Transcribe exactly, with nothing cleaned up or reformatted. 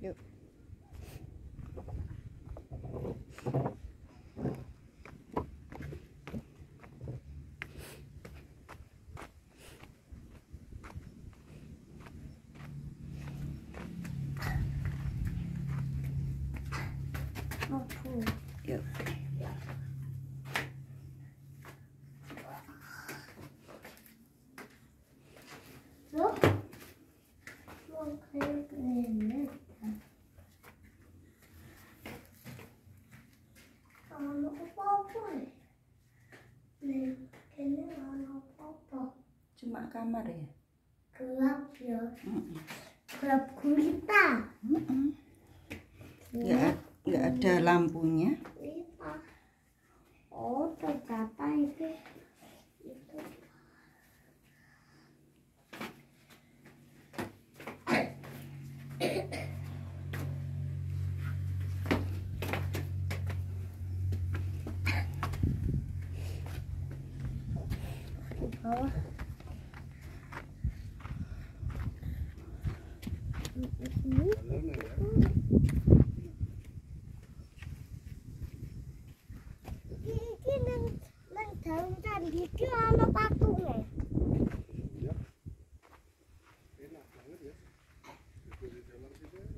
Yuk. Yuk. Loh, mau kayak gini. Kalau apa-apa nih, nih, ini kalau apa-apa. Cuma kamar ya? Gelap ya, Mm-mm. gelap gulita. Mm-mm. Nggak, nggak ada lampunya. Gulita. Oh, ternyata itu itu. Di bawah. Iki nang nang daun candi iki ana patunge. Ya. Enak banget ya. Itu di dalam situ.